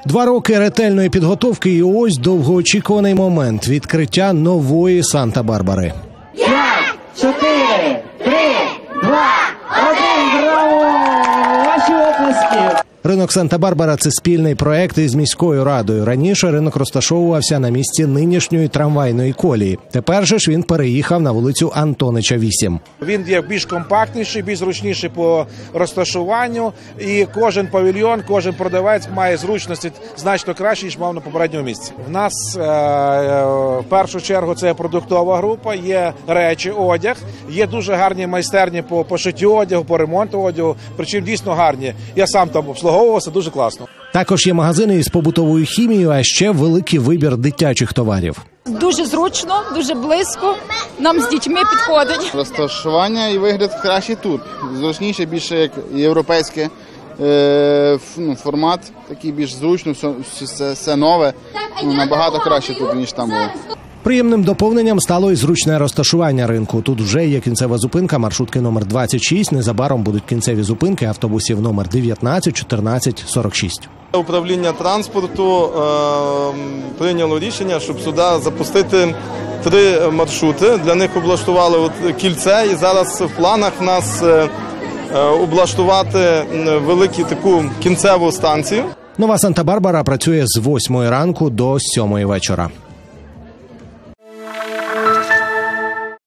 2 роки ретельної підготовки і ось довгоочікуваний момент – відкриття нової Санта-Барбари. 5, 4, 3, 2, 1, браво! Ваші оплески! Ринок Санта-Барбара – це спільний проект із міською радою. Раніше ринок розташовувався на місці нинішньої трамвайної колії. Тепер же ж він переїхав на вулицю Антонича, 8. Він є більш компактніший, більш зручніший по розташуванню. І кожен павільйон, кожен продавець має зручності значно краще, ніж мав на попередньому місці. В нас в першу чергу це продуктова група, є речі, одяг, є дуже гарні майстерні по пошиттю одягу, по ремонту одягу, причому дійсно гарні. Я сам там обслуговувався, дуже класно. Також є магазини із побутовою хімією, а ще великий вибір дитячих товарів. Дуже зручно, дуже близько, нам з дітьми підходить. Розташування і вигляд краще тут. Зручніше, більше як європейський формат, такий більш зручно, все нове, набагато краще тут, ніж там було. Приємним доповненням стало і зручне розташування ринку. Тут вже є кінцева зупинка маршрутки номер 26, незабаром будуть кінцеві зупинки автобусів номер 19, 14, 46. Управління транспорту прийняло рішення, щоб сюди запустити 3 маршрути. Для них облаштували кільце, і зараз в планах в нас облаштувати велику таку кінцеву станцію. Нова Санта-Барбара працює з 8 ранку до 7 вечора.